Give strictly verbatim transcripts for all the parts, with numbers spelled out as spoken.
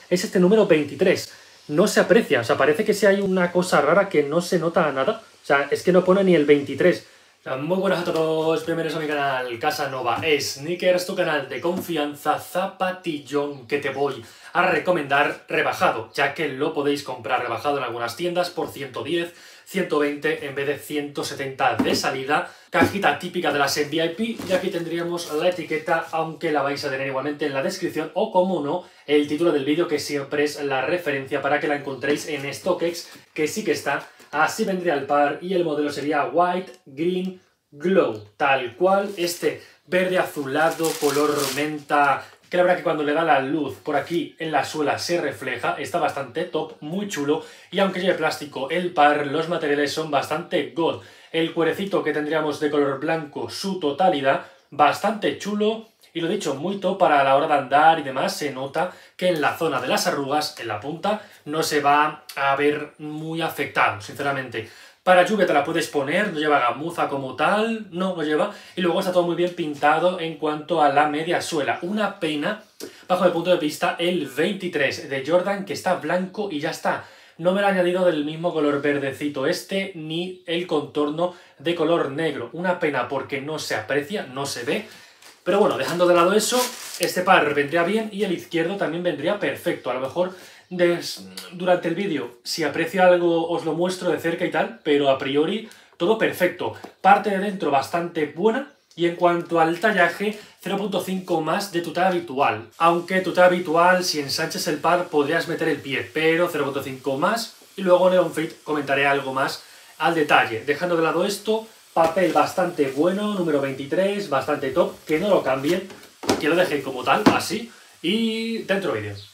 es este número veintitrés. No se aprecia, o sea, parece que si hay una cosa rara que no se nota nada. O sea, es que no pone ni el veintitrés. Muy buenas a todos, bienvenidos a mi canal Casanova Sneakers, tu canal de confianza, zapatillón que te voy a recomendar rebajado, ya que lo podéis comprar rebajado en algunas tiendas por ciento diez, ciento veinte en vez de ciento setenta de salida. Cajita típica de las V I P, y aquí tendríamos la etiqueta, aunque la vais a tener igualmente en la descripción, o como no, el título del vídeo, que siempre es la referencia para que la encontréis en StockX, que sí que está. Así vendría el par y el modelo sería White Green Glow, tal cual, este verde azulado, color menta, que la verdad que cuando le da la luz por aquí en la suela se refleja, está bastante top, muy chulo, y aunque lleve plástico el par, los materiales son bastante god. El cuerecito que tendríamos de color blanco, su totalidad, bastante chulo, y lo dicho, muy top para la hora de andar y demás. Se nota que en la zona de las arrugas, en la punta, no se va a ver muy afectado, sinceramente. Para lluvia te la puedes poner, no lleva gamuza como tal, no lo lleva. Y luego está todo muy bien pintado en cuanto a la media suela. Una pena, bajo mi punto de vista, el veintitrés de Jordan, que está blanco y ya está. No me lo ha añadido del mismo color verdecito este, ni el contorno de color negro. Una pena porque no se aprecia, no se ve. Pero bueno, dejando de lado eso, este par vendría bien y el izquierdo también vendría perfecto. A lo mejor des, durante el vídeo, si aprecio algo, os lo muestro de cerca y tal, pero a priori todo perfecto. Parte de dentro bastante buena, y en cuanto al tallaje, cero punto cinco más de tu talla habitual. Aunque tu talla habitual, si ensanchas el par, podrías meter el pie, pero cero punto cinco más. Y luego en Neon Fit comentaré algo más al detalle. Dejando de lado esto, papel bastante bueno, número veintitrés, bastante top, que no lo cambien, que lo dejen como tal, así, y dentro vídeos.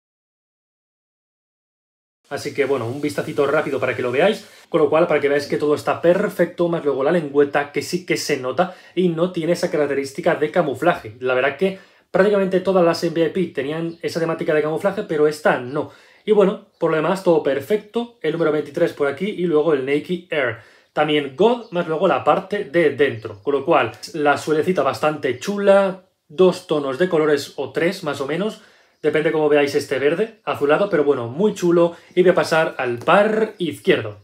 Así que bueno, un vistacito rápido para que lo veáis, con lo cual para que veáis que todo está perfecto, más luego la lengüeta que sí que se nota y no tiene esa característica de camuflaje. La verdad que prácticamente todas las V I P tenían esa temática de camuflaje, pero esta no. Y bueno, por lo demás todo perfecto, el número veintitrés por aquí y luego el Nike Air. También God, más luego la parte de dentro, con lo cual la suelecita bastante chula, dos tonos de colores o tres más o menos, depende cómo veáis este verde, azulado, pero bueno, muy chulo. Y voy a pasar al par izquierdo.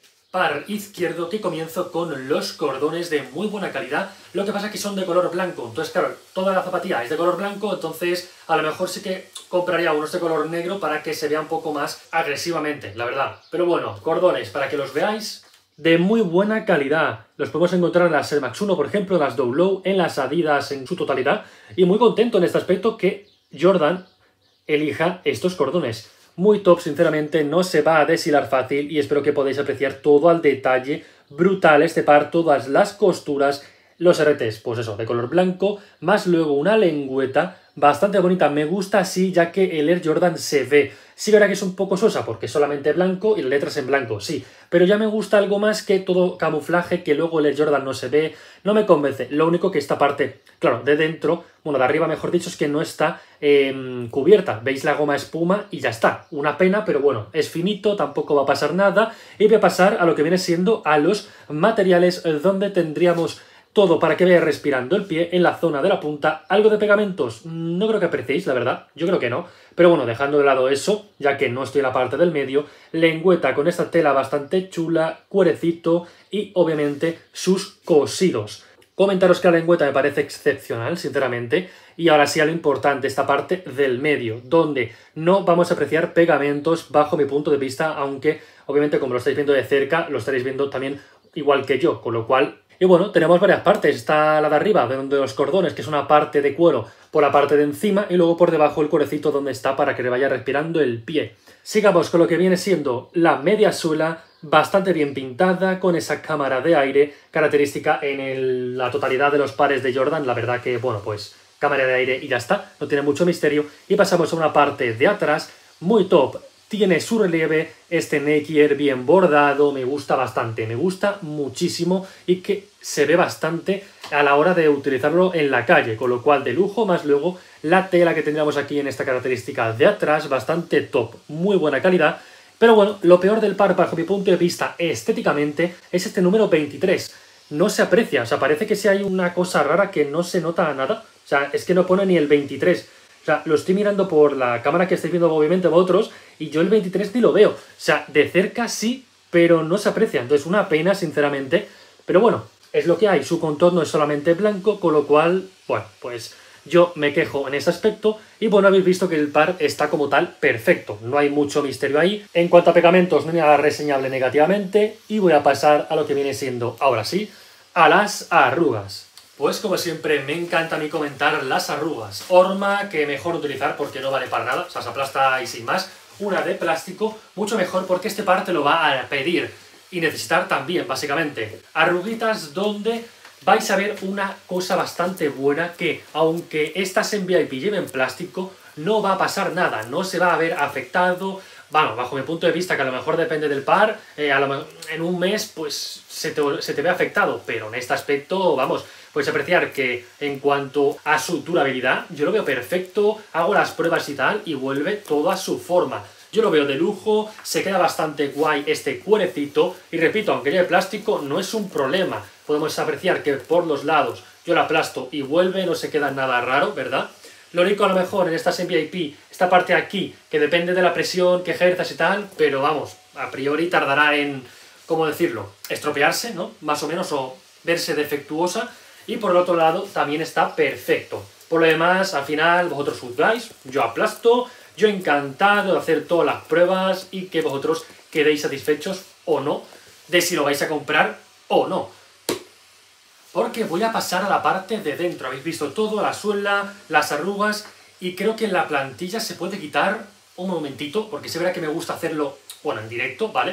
Par izquierdo, que comienzo con los cordones de muy buena calidad, lo que pasa es que son de color blanco, entonces claro, toda la zapatilla es de color blanco, entonces a lo mejor sí que compraría unos de color negro para que se vea un poco más agresivamente, la verdad. Pero bueno, cordones, para que los veáis, de muy buena calidad. Los podemos encontrar en las Air Max uno, por ejemplo, en las Dow Low, en las Adidas en su totalidad, y muy contento en este aspecto que Jordan elija estos cordones. Muy top, sinceramente, no se va a deshilar fácil y espero que podáis apreciar todo al detalle. Brutal este par, todas las costuras, los R Ts, pues eso, de color blanco, más luego una lengüeta bastante bonita. Me gusta así, ya que el Air Jordan se ve. Sí, verá que es un poco sosa porque es solamente blanco y las letras en blanco, sí. Pero ya me gusta algo más que todo camuflaje, que luego el Air Jordan no se ve. No me convence. Lo único que esta parte, claro, de dentro, bueno, de arriba mejor dicho, es que no está eh, cubierta. Veis la goma espuma y ya está. Una pena, pero bueno, es finito, tampoco va a pasar nada. Y voy a pasar a lo que viene siendo a los materiales, donde tendríamos todo para que vaya respirando el pie en la zona de la punta. ¿Algo de pegamentos? No creo que apreciéis, la verdad. Yo creo que no. Pero bueno, dejando de lado eso, ya que no estoy en la parte del medio, lengüeta con esta tela bastante chula, cuerecito y obviamente sus cosidos. Comentaros que la lengüeta me parece excepcional, sinceramente. Y ahora sí a lo importante, esta parte del medio, donde no vamos a apreciar pegamentos bajo mi punto de vista, aunque obviamente como lo estáis viendo de cerca, lo estaréis viendo también igual que yo, con lo cual... Y bueno, tenemos varias partes. Está la de arriba, de donde los cordones, que es una parte de cuero por la parte de encima, y luego por debajo el cuerecito donde está para que le vaya respirando el pie. Sigamos con lo que viene siendo la media suela, bastante bien pintada, con esa cámara de aire, característica en el, la totalidad de los pares de Jordan. La verdad que, bueno, pues cámara de aire y ya está, no tiene mucho misterio. Y pasamos a una parte de atrás, muy top. Tiene su relieve, este Nike Air bien bordado, me gusta bastante, me gusta muchísimo y que se ve bastante a la hora de utilizarlo en la calle, con lo cual de lujo, más luego la tela que tendríamos aquí en esta característica de atrás, bastante top, muy buena calidad. Pero bueno, lo peor del par, bajo mi punto de vista estéticamente, es este número veintitrés. No se aprecia, o sea, parece que si hay una cosa rara que no se nota nada, o sea, es que no pone ni el veintitrés. O sea, lo estoy mirando por la cámara que estáis viendo obviamente vosotros y yo el veintitrés ni lo veo. O sea, de cerca sí, pero no se aprecia. Entonces, una pena, sinceramente. Pero bueno, es lo que hay. Su contorno es solamente blanco, con lo cual, bueno, pues yo me quejo en ese aspecto. Y bueno, habéis visto que el par está como tal perfecto. No hay mucho misterio ahí. En cuanto a pegamentos, no hay nada reseñable negativamente. Y voy a pasar a lo que viene siendo, ahora sí, a las arrugas. Pues como siempre me encanta a mí comentar las arrugas. Horma que mejor utilizar porque no vale para nada, o sea, se aplasta y sin más. Una de plástico, mucho mejor porque este par te lo va a pedir y necesitar también, básicamente. Arruguitas donde vais a ver una cosa bastante buena que, aunque estas en V I P lleven plástico, no va a pasar nada, no se va a ver afectado. Bueno, bajo mi punto de vista, que a lo mejor depende del par, eh, a lo, en un mes pues se te, se te ve afectado, pero en este aspecto, vamos, puedes apreciar que en cuanto a su durabilidad, yo lo veo perfecto, hago las pruebas y tal, y vuelve todo a su forma. Yo lo veo de lujo, se queda bastante guay este cuerecito, y repito, aunque lleve plástico, no es un problema. Podemos apreciar que por los lados yo la aplasto y vuelve, no se queda nada raro, ¿verdad? Lo único a lo mejor en estas en V I P, esta parte de aquí, que depende de la presión que ejerzas y tal, pero vamos, a priori tardará en, ¿cómo decirlo?, estropearse, ¿no? Más o menos, o verse defectuosa. Y por el otro lado también está perfecto. Por lo demás, al final, vosotros juzgáis, yo aplasto, yo encantado de hacer todas las pruebas y que vosotros quedéis satisfechos o no de si lo vais a comprar o no. Porque voy a pasar a la parte de dentro. Habéis visto todo, la suela, las arrugas, y creo que en la plantilla se puede quitar un momentito, porque se verá que me gusta hacerlo, bueno, en directo, ¿vale?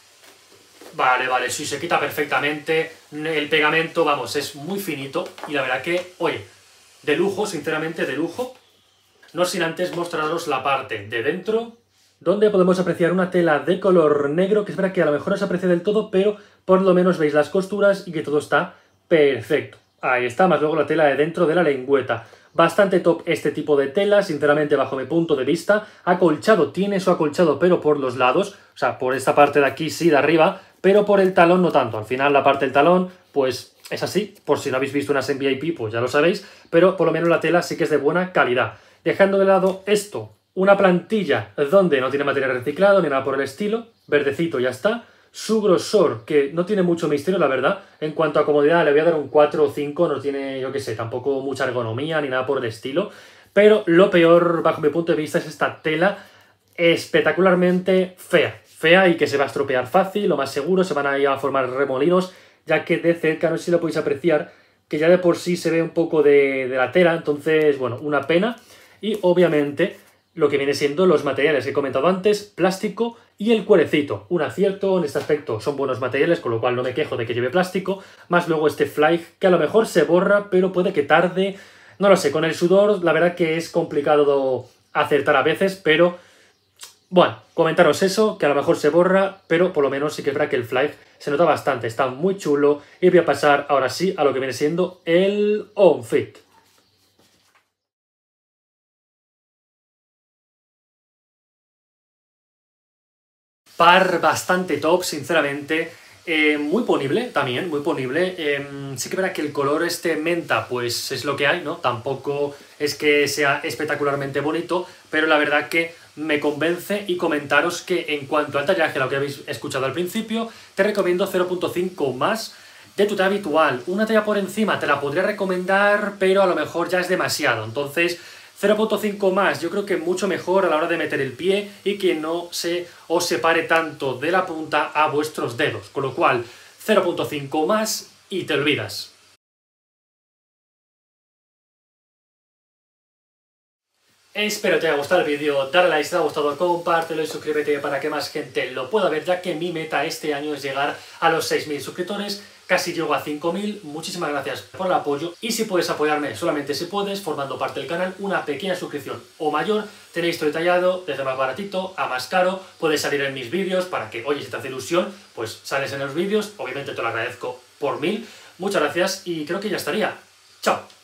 Vale, vale, sí, se quita perfectamente. El pegamento, vamos, es muy finito, y la verdad que, oye, de lujo, sinceramente, de lujo. No sin antes mostraros la parte de dentro, donde podemos apreciar una tela de color negro, que es verdad que a lo mejor no se aprecia del todo, pero por lo menos veis las costuras y que todo está perfecto. Ahí está, más luego la tela de dentro de la lengüeta. Bastante top este tipo de tela, sinceramente, bajo mi punto de vista. Acolchado, tiene su acolchado, pero por los lados, o sea, por esta parte de aquí sí, de arriba, pero por el talón no tanto. Al final la parte del talón, pues es así, por si no habéis visto unas en V I P, pues ya lo sabéis, pero por lo menos la tela sí que es de buena calidad. Dejando de lado esto, una plantilla donde no tiene material reciclado ni nada por el estilo, verdecito, ya está. Su grosor, que no tiene mucho misterio, la verdad. En cuanto a comodidad, le voy a dar un cuatro o cinco, no tiene, yo qué sé, tampoco mucha ergonomía ni nada por el estilo. Pero lo peor, bajo mi punto de vista, es esta tela espectacularmente fea. Fea y que se va a estropear fácil, lo más seguro, se van a ir a formar remolinos, ya que de cerca, no sé si lo podéis apreciar, que ya de por sí se ve un poco de, de la tela, entonces, bueno, una pena. Y obviamente lo que viene siendo los materiales que he comentado antes, plástico y el cuerecito. Un acierto en este aspecto, son buenos materiales, con lo cual no me quejo de que lleve plástico, más luego este fly que a lo mejor se borra, pero puede que tarde, no lo sé, con el sudor la verdad que es complicado acertar a veces, pero bueno, comentaros eso, que a lo mejor se borra, pero por lo menos sí que es verdad que el fly se nota bastante, está muy chulo, y voy a pasar ahora sí a lo que viene siendo el on-fit. Par bastante top, sinceramente, eh, muy ponible también, muy ponible. Eh, sí que verá que el color este menta, pues es lo que hay, ¿no? Tampoco es que sea espectacularmente bonito, pero la verdad que me convence, y comentaros que en cuanto al tallaje, lo que habéis escuchado al principio, te recomiendo cero punto cinco más de tu talla habitual. Una talla por encima te la podría recomendar, pero a lo mejor ya es demasiado, entonces cero punto cinco más, yo creo que mucho mejor a la hora de meter el pie y que no se os separe tanto de la punta a vuestros dedos, con lo cual cero punto cinco más y te olvidas. Espero te haya gustado el vídeo, dale like si te ha gustado, compártelo y suscríbete para que más gente lo pueda ver, ya que mi meta este año es llegar a los seis mil suscriptores, casi llego a cinco mil, muchísimas gracias por el apoyo, y si puedes apoyarme, solamente si puedes, formando parte del canal, una pequeña suscripción o mayor, tenéis todo detallado, desde más baratito a más caro, puedes salir en mis vídeos para que, oye, si te hace ilusión, pues sales en los vídeos, obviamente te lo agradezco por mil, muchas gracias y creo que ya estaría, chao.